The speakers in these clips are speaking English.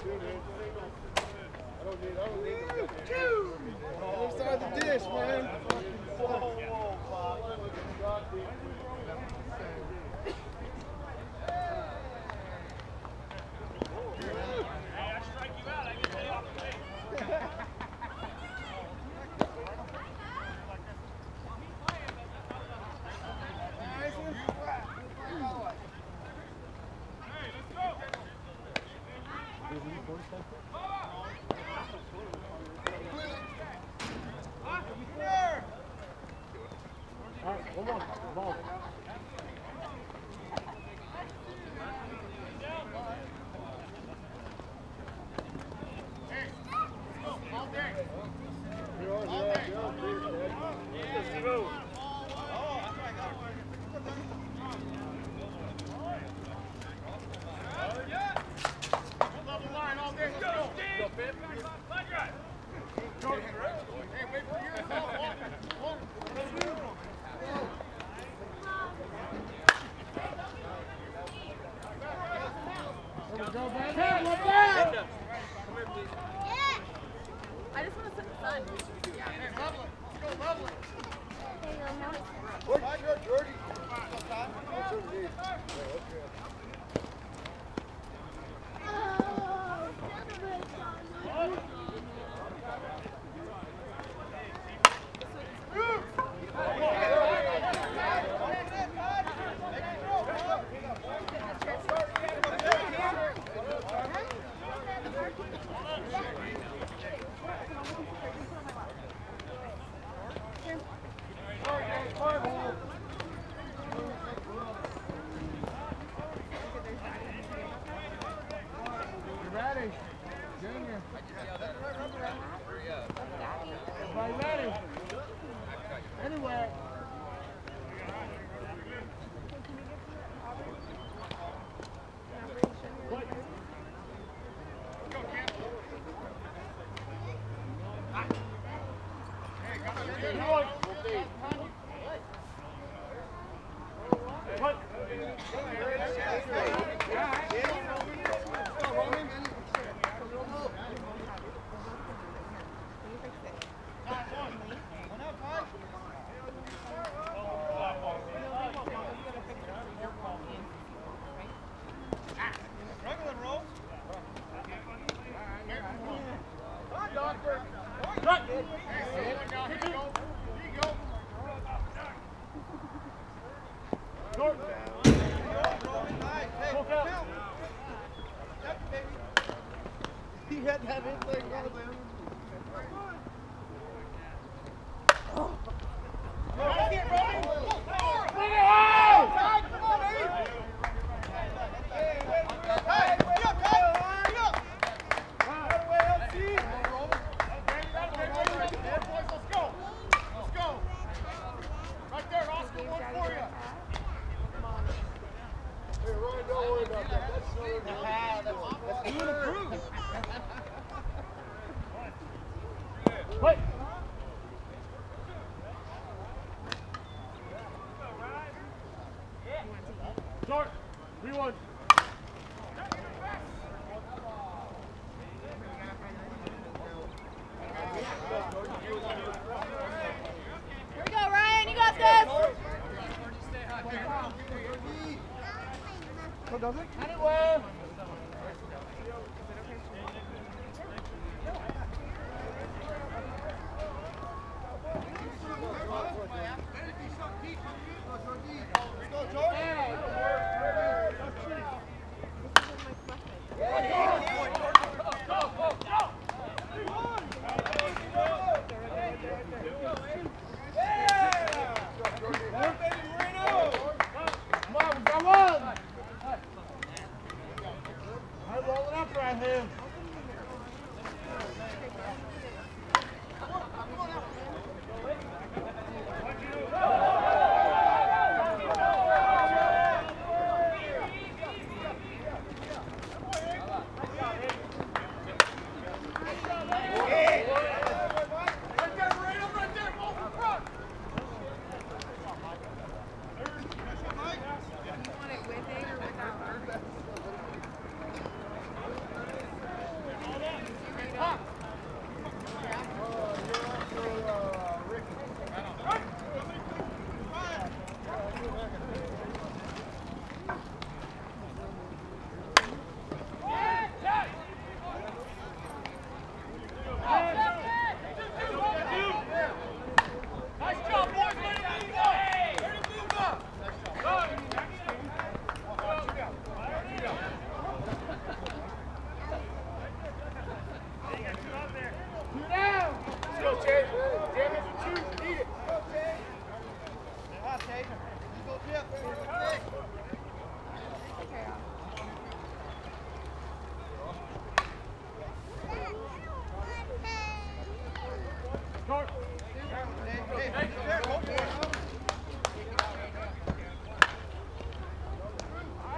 Inside the dish, man.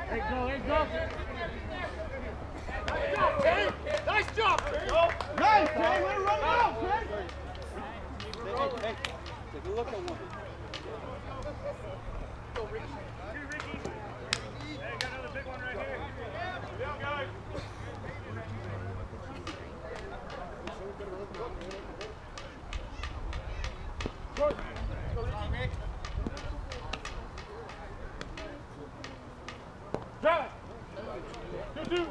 Nice job! Nice, Jay! Way to run it out, Jay! Hey, take a look at one. Hey, got another big one right here. Yeah, guys. Good. Drive. 2-2.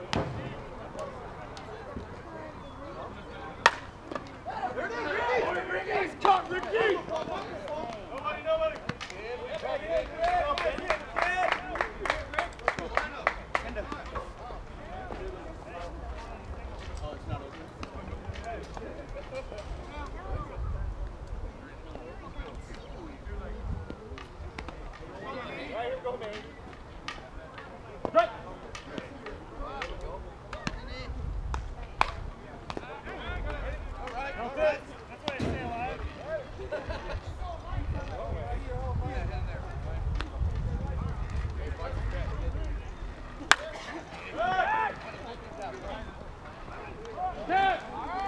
Ricky! Cut, Ricky! Nobody. Oh, it's not open. Right here, go, man. Right. That's it. That's why I stay alive. Dead.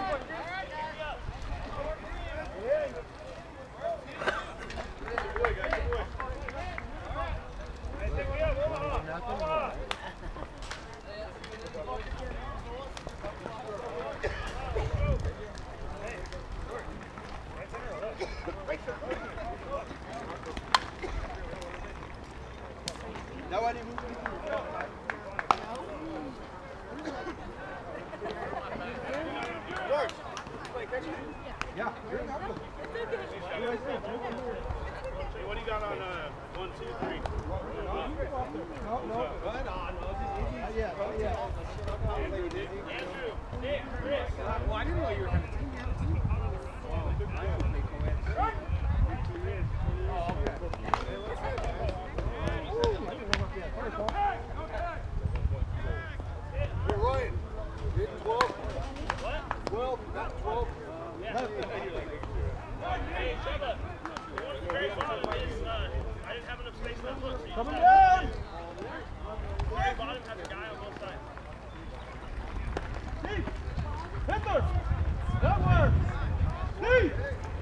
Now I didn't move. Yeah, you're not good. Hey, what do you got on 1, 2, 3? No. Right on. Not yet, not yet. Andrew, Nick, Chris. Well, I didn't know you were going to take Hey, Ryan. You're 12. 12, not 12. Hey, Shubba. One great one is I didn't have enough space left. Look, see, Coming down! very bottom has a guy on both sides. Steve! Hitler! That works! Steve!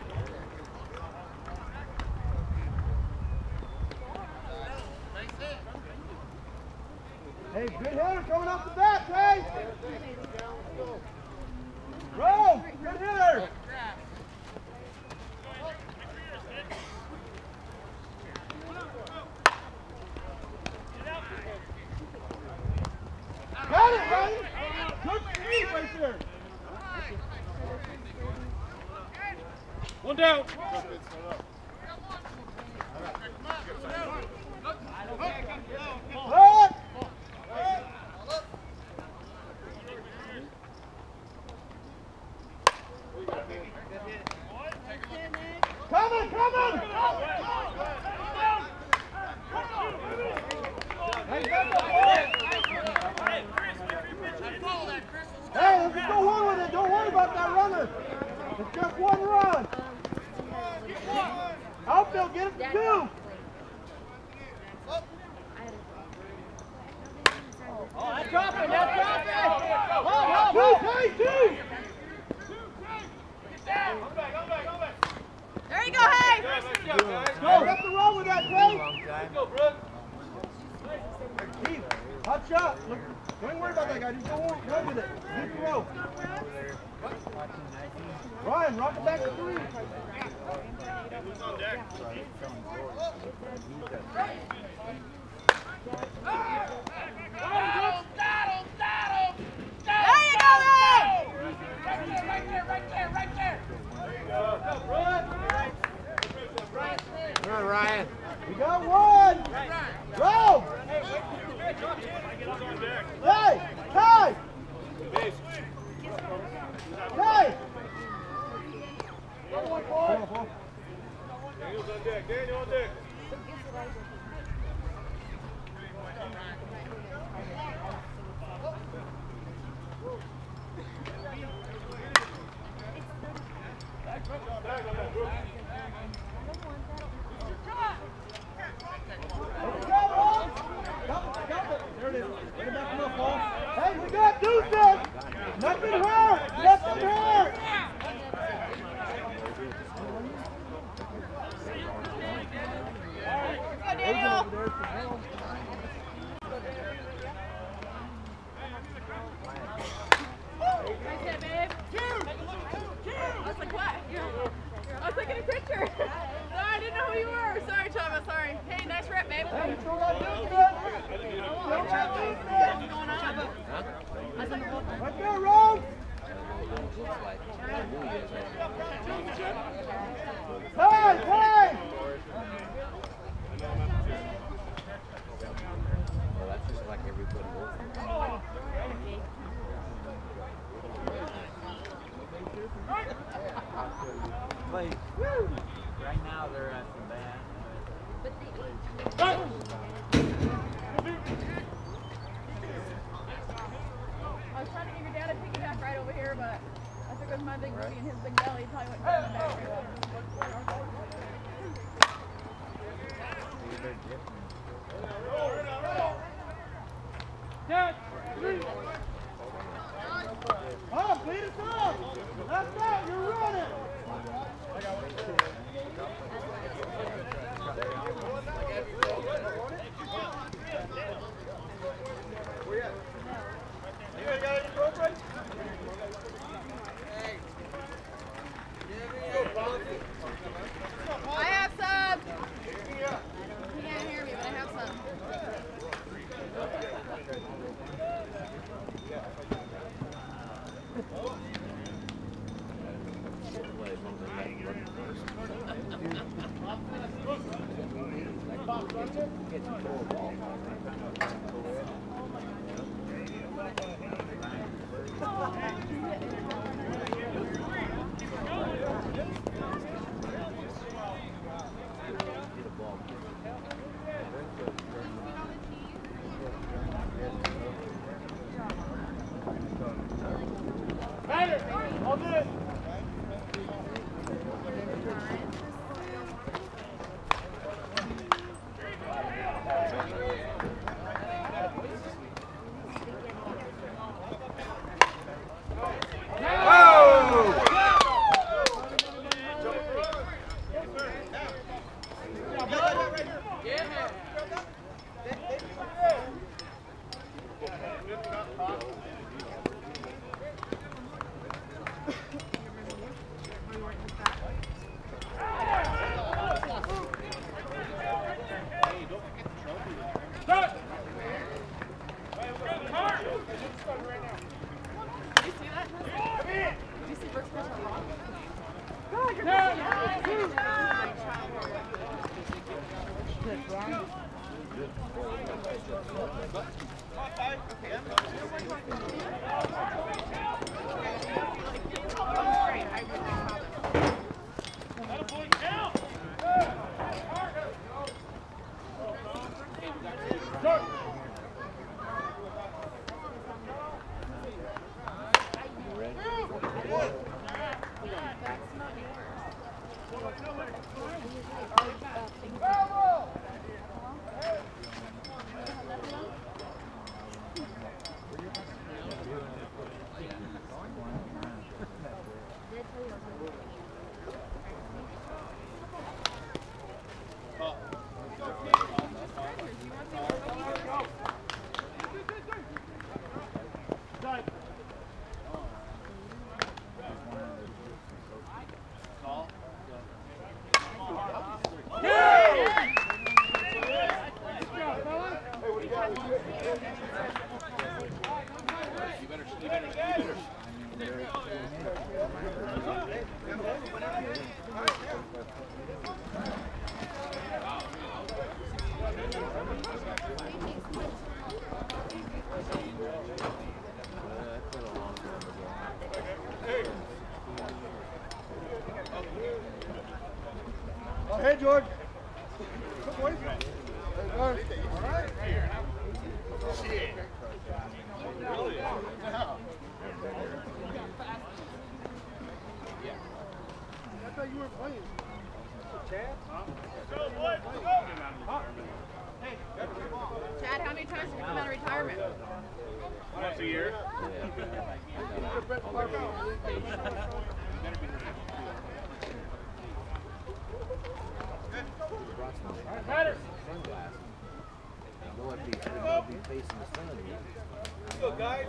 Hey, good hitter coming off the bat, hey! Bro, good hitter! Got it, Ryan! Good speed right there! One down. Look! Coming! Hey, got the ball! Hey, let's go on with it. Don't worry about that runner. It's just one run. Outfield, get it to 2. Oh, that's dropping! Two! There you go, hey! Go, nothing wrong with that, Tay. Let's go, Brooke. Keith, hot shot. Look, don't even worry about that guy. Just go run with it. Good throw. Ryan, rock it back to 3. Who's on deck? There you go, man! Come on, Ryan. We got 1. Go! Who's on deck? Hey! Ty! Base. Ty! Daniel's on deck. Daniel on deck. There it is. Get it back to the ball. Hey, we got deuces. Nothing hurt. Nothing hurt. Go, Daniel. Nice hit, babe. I was like, what? I was taking a picture. No, I didn't know who you were. Sorry, Chava. Sorry. Hey, nice rep, babe. Hey, throw that deuce. What's going on? Right there, Rose. Hey, hey. That's just like everybody else. But right now they're at the band. I was trying to give your dad a piggyback right over here, but I think with my big booty and his big belly, he probably went down the back here. Catch. 3. Oh, beat us up. That's that. You're running. I have some. You can't hear me, but I have some. All good. Hey, George. Good boy. Hey, George. All right. Shit. Really? Yeah. I thought you weren't playing. Chad? Go, boy. Go. Chad, how many times have you come out of retirement? Go, guys.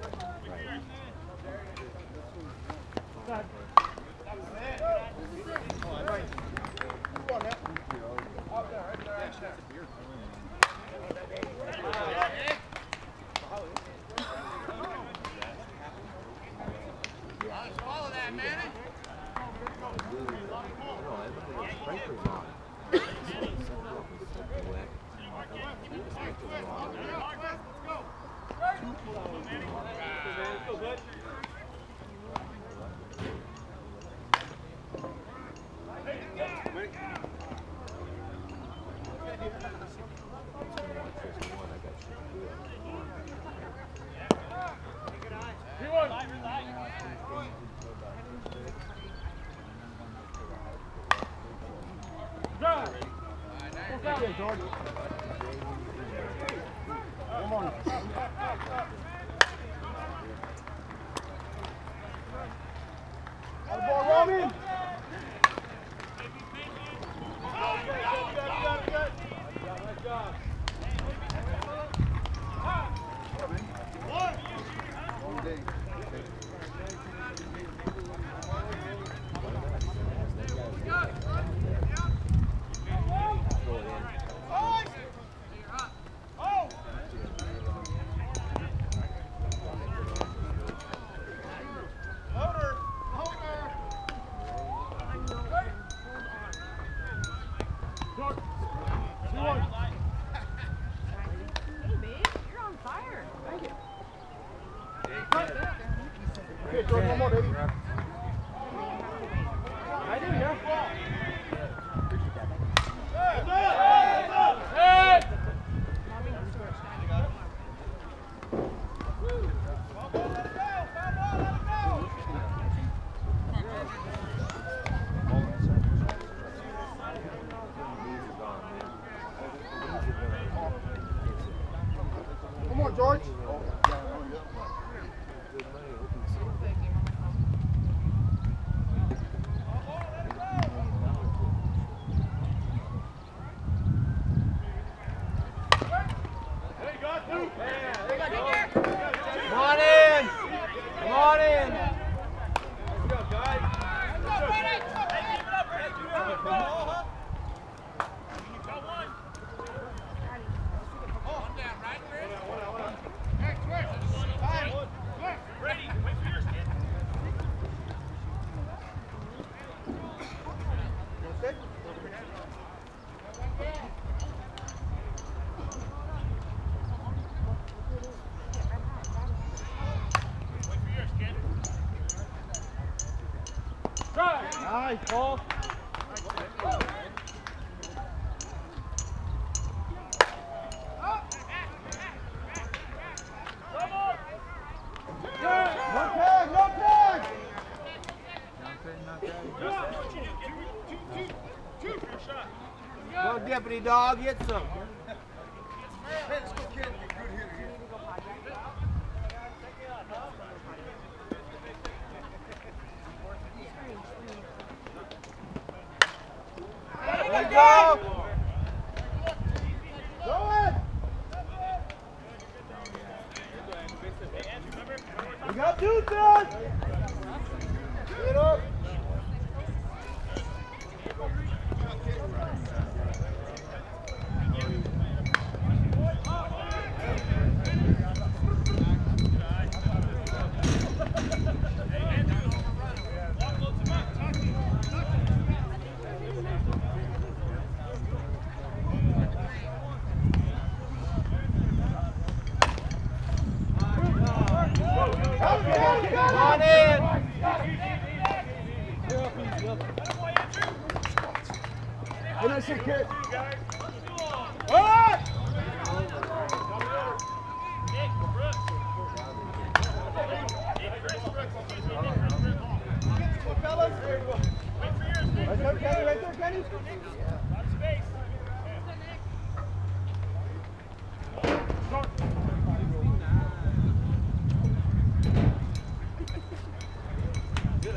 Nice, Paul. Go, deputy dog, get some. There you go. We got two, son. Get up. Come on in. Hey, nice hit, kid. Right there, Kenny. Right there, Kenny. Good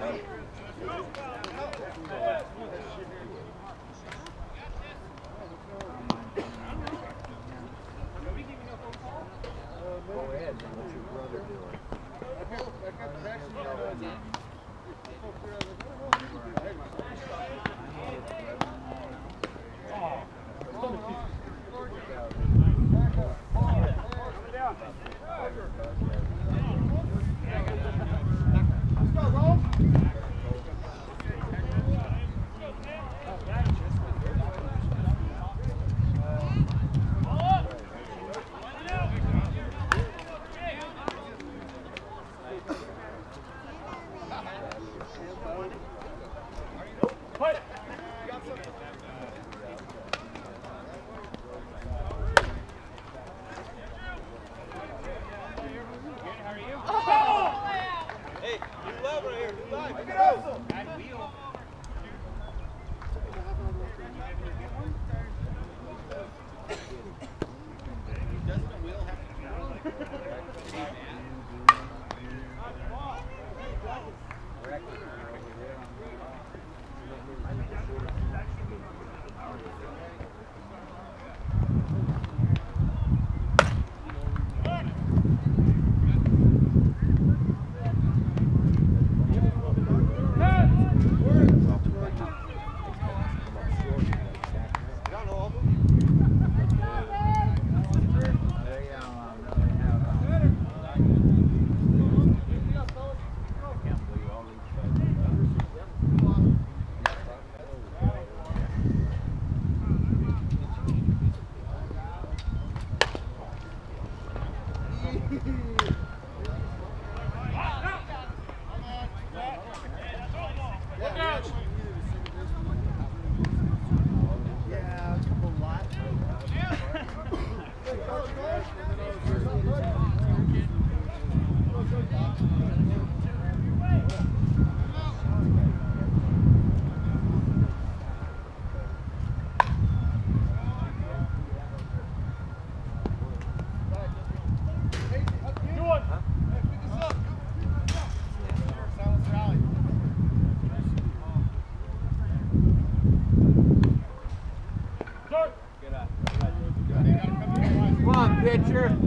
Pitcher. Here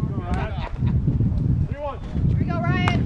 we go, Ryan.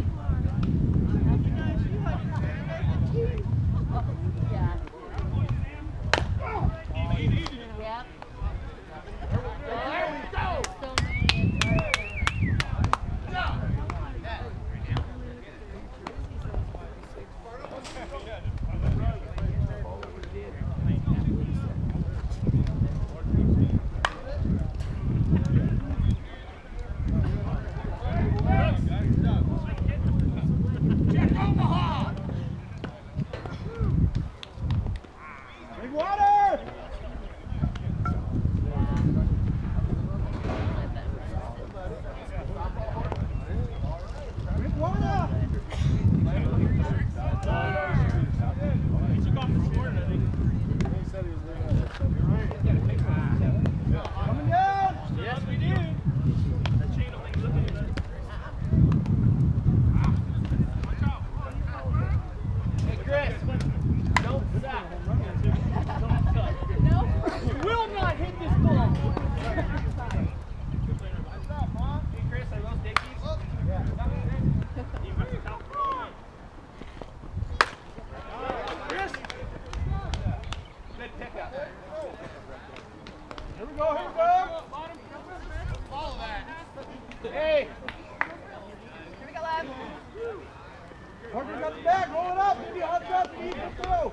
Parker's got the bag, roll it up, give you a hot shot to eat it through.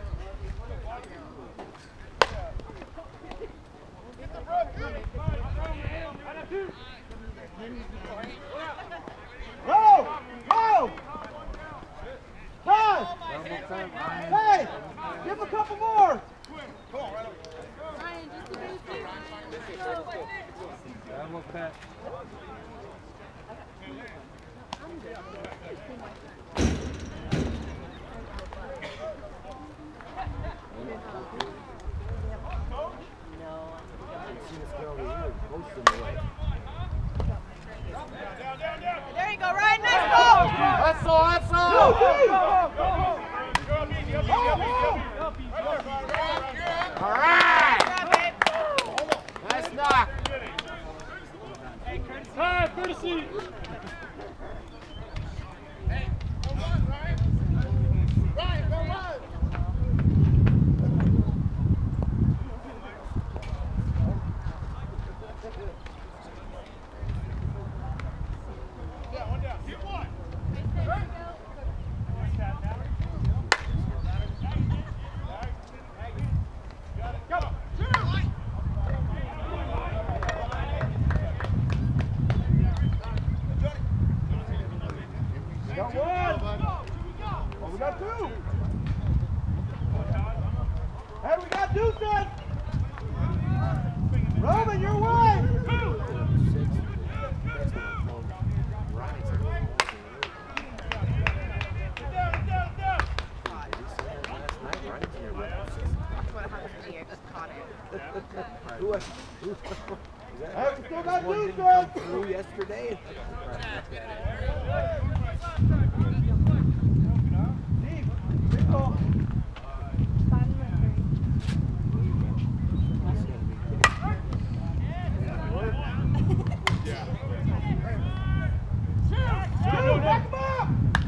Go! Go! Pass! Hey! Give him a couple more! Ryan, just the basic. Almost Pat. There you go, Ryan. Nice ball. That's all, that's all! Go, Time, courtesy. Got one. Oh, we got two. Hey, we got Deuces. Roman, your way. Hey, we still got Deuces. Through yesterday. Deep. Big ball. Back him up.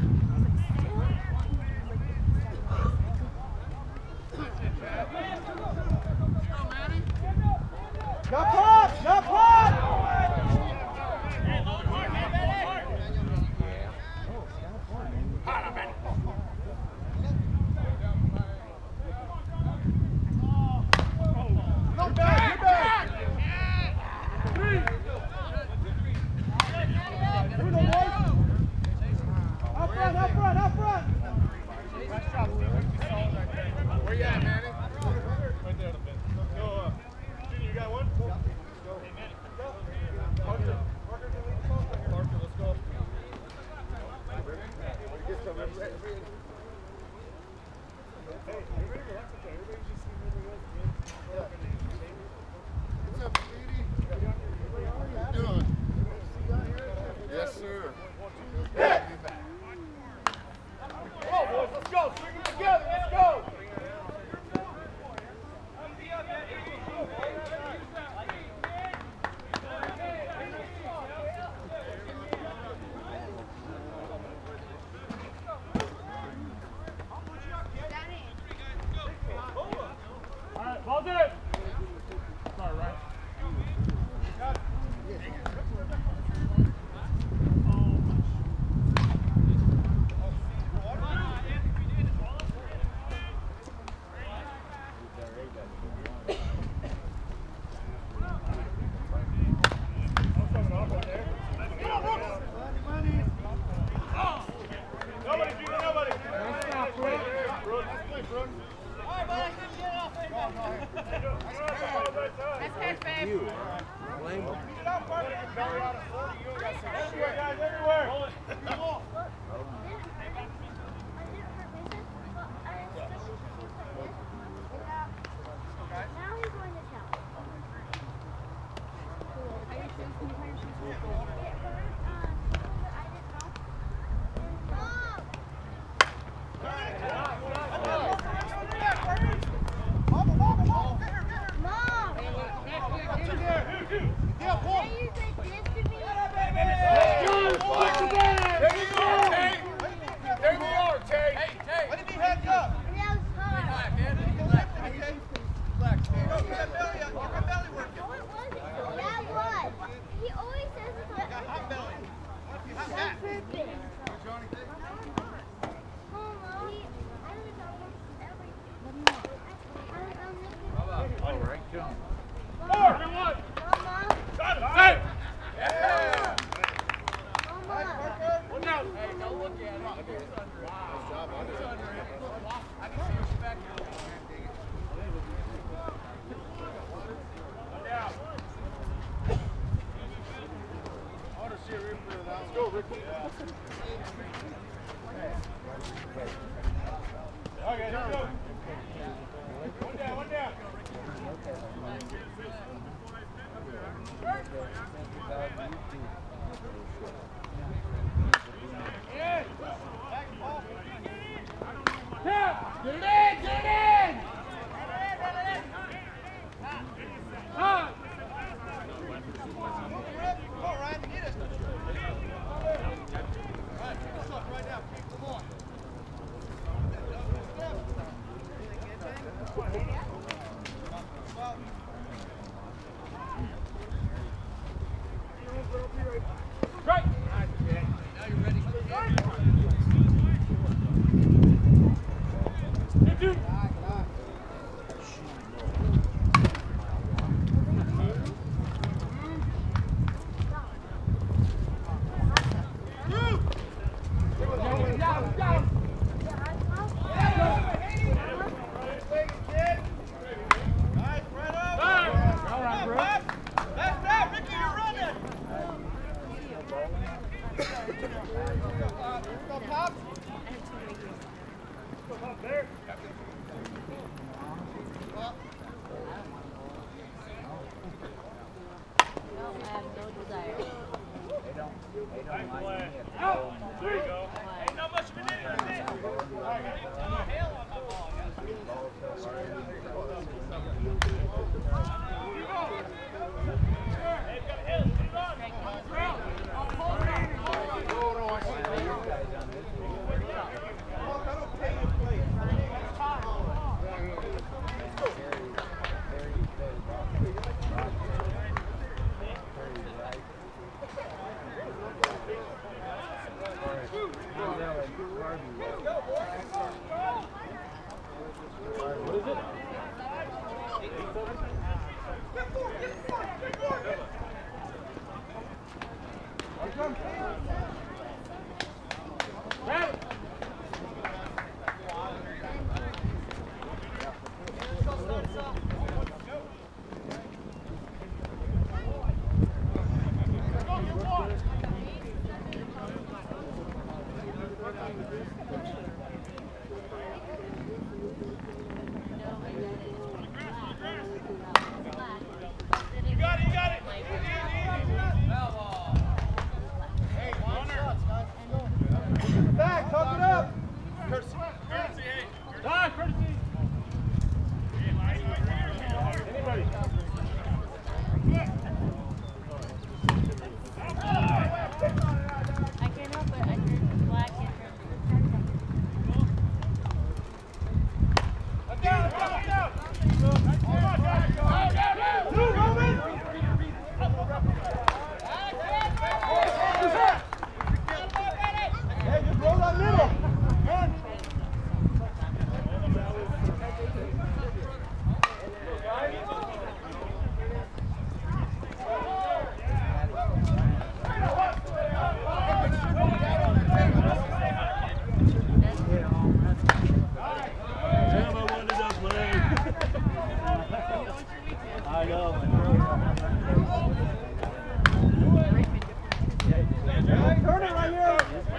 Got pop! Got pop! You're back! You're back! Through the boys! Up front! Up front! Up front! Nice job, Steve. Where you at, Manny? Right there. Go, Junior, you got one? Go. Hey, Manny. Go. Parker, can we lead the ball? Parker, let's go. Get some. Hey, everybody relax up there. Everybody just see moving up. What's up, Speedy? How you doing? Yes, sir. Come on, boys, let's go. String it together. Let's go. All right, ball's in. Sorry, Ryan. Nice catch, babe. You blame them. Now he's going to tell. Are your shoes? Can you tie your shoes? It hurt, I didn't know. Mom! They use this to me. There we are, Tay. What did he heads up? And that was hard. No, it wasn't. Yeah, it was. He always says it's on purpose. On purpose. Mom, I don't know everything. All right, come. Mama. Hey! Mama. One down. Let's go, Ricky. Okay, let's go. One down, one down. Get it in! Get it in! Time! Come on, Ryan, get it. Right. Hey, dude. Back, talk it up. Courtesy, hey. Courtesy. Anybody? I can't help it. I turned black and Hey, just roll that middle. I know. Hey, turn it right here.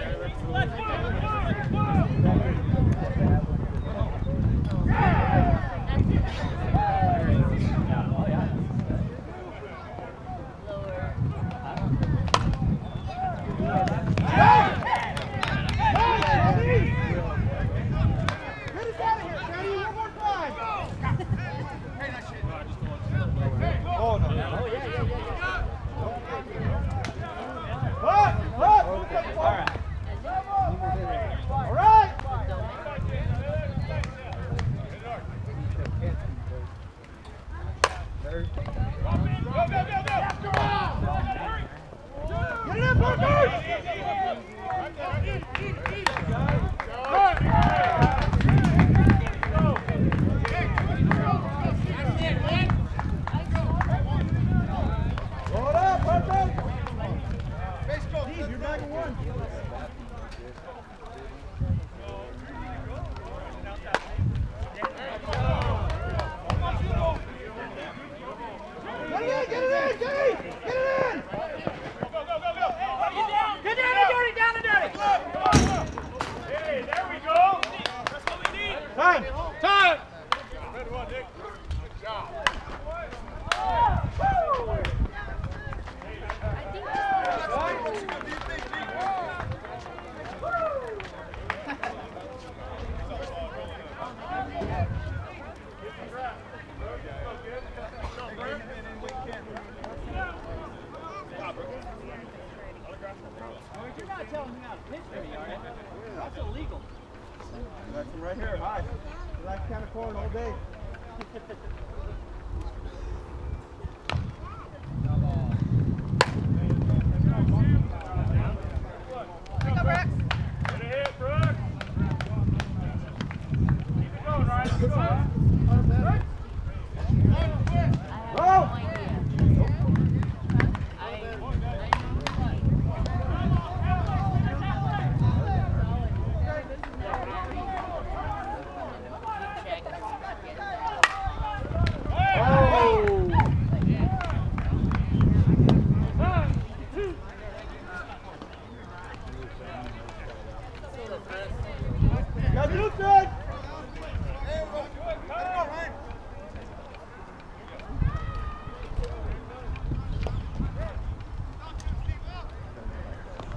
That's from right here, high. That kind of corn all day.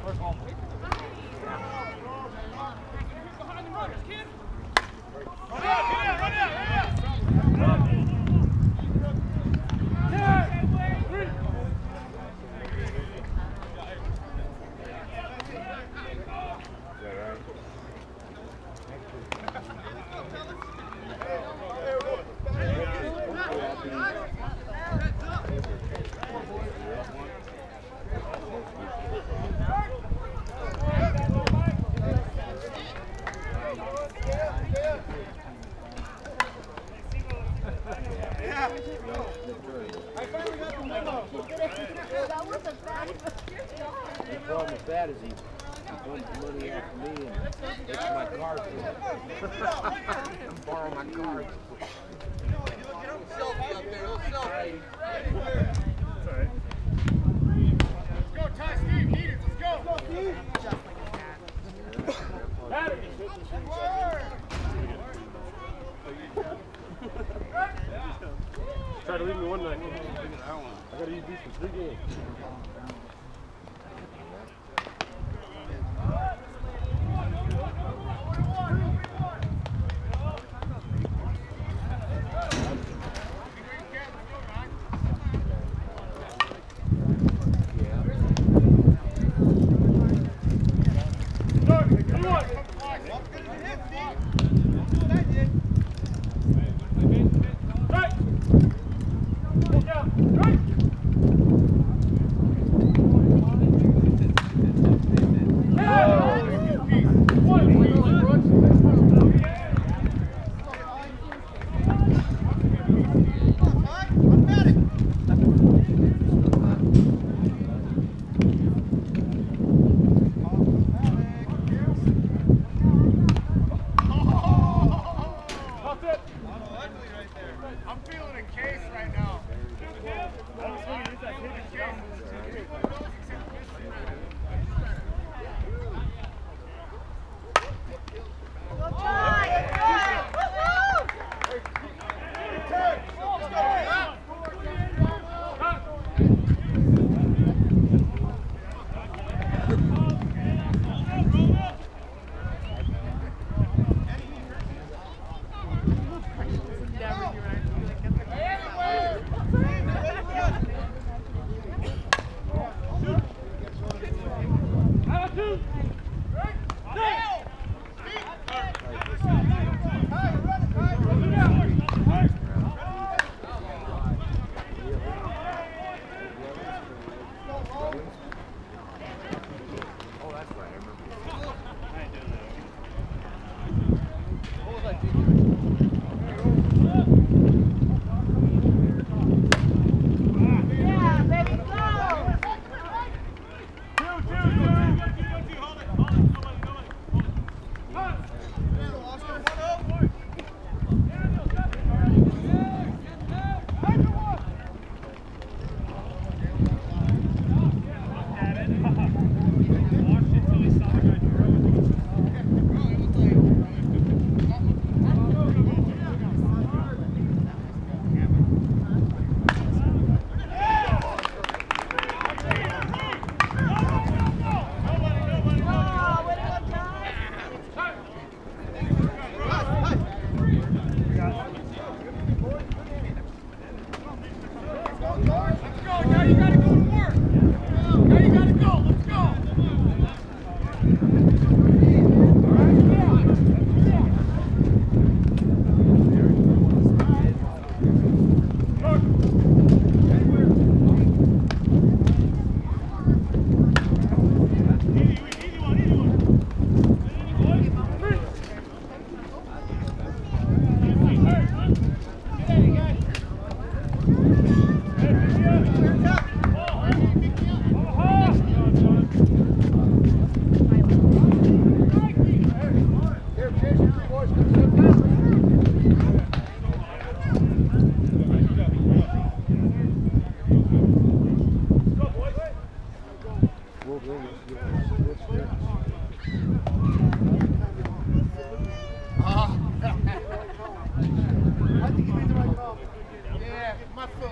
Try to leave me one night. I gotta use these for 3 games.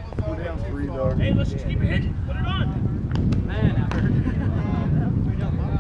Hey, let's just keep it hitting. Put it on. Man, I heard.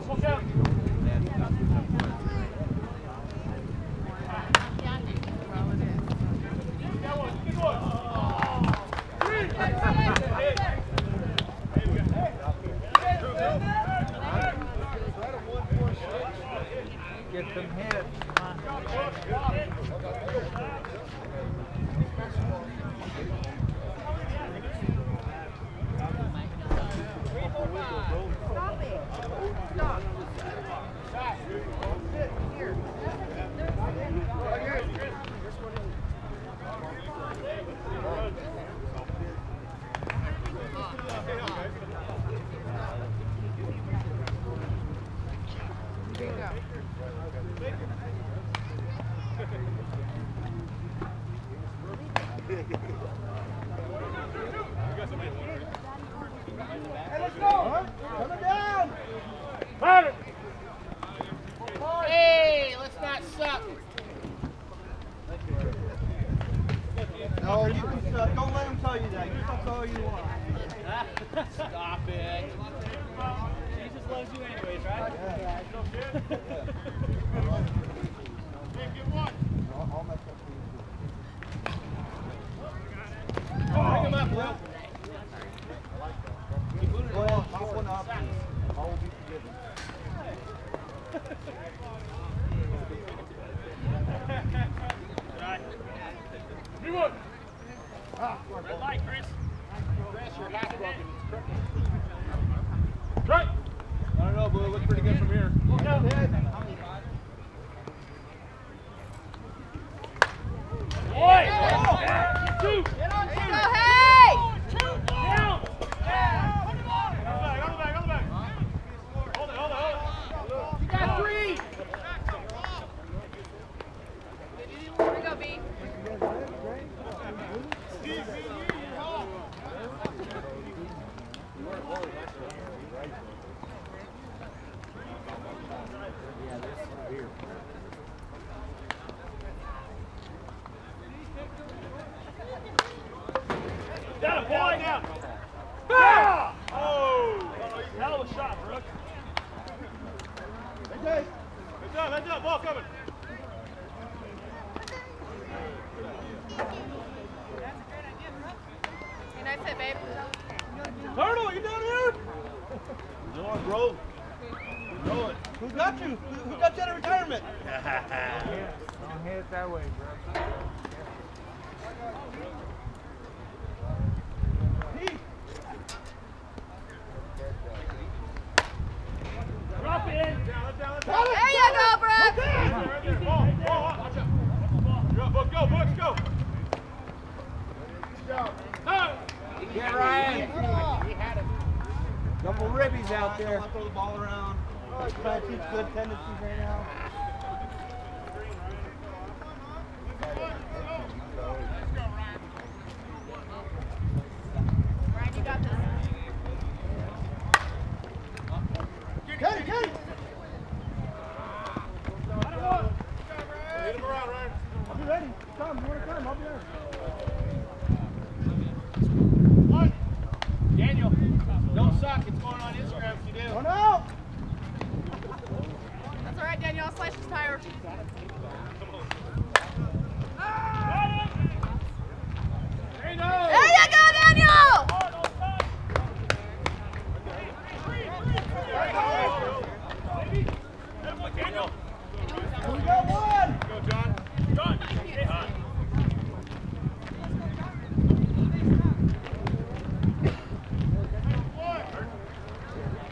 Look out. That one, good one. Get some hits. Stop it. Stop. Hey, let's go! Coming down! Powder. Hey, let's not suck. No, you can suck. Don't let them tell you that. You suck all you want. Stop it. Jesus loves you anyways, right? I'll mess up for you. Bring him up, Will. Go ahead, pop one up. All will be forgiven. Good one. Red light, Chris. Chris, your hat's broken. Right. I don't know, but it looks pretty good from here. Look out. Boy. Two. Go, hey! Down. On the back. Hold it. You got 3. Here we go, B. Got it, boy. Ah! Oh. Hell of a shot, Brooke. Heads up, ball coming. Hey, nice hit, babe. Turtle, you down here? Go on, bro. Throw it. Who got you? Who got you out of retirement? Don't hit it that way, bro. Drop it. There you go, Brooke. Right there. Ball, watch out. Go, Books, go. Get Ryan. Couple ribbies out there. Throw the ball around. Trying to teach good tendencies right now. Ryan, you got this. Get it! Hit him around, Ryan. I'll be ready. Come, you want to come? I'll be there. Daniel, don't suck. It's going on Instagram if you do. One out! That's all right, Daniel. I'll slice his tire. There you go. There you go, Daniel! Daniel. We got one! Go, John. John, stay hot.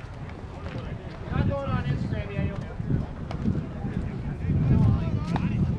Not going on Instagram, Daniel.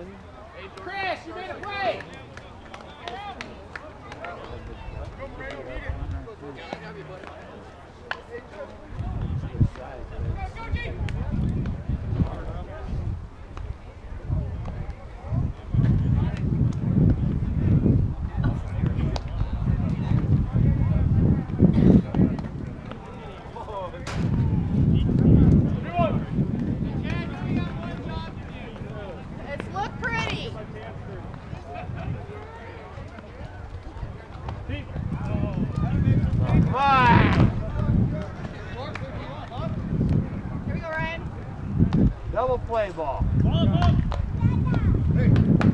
Chris, you made a play. It's look pretty. Come on. Here we go, Ryan. Double play ball. Ball, ball. Hey,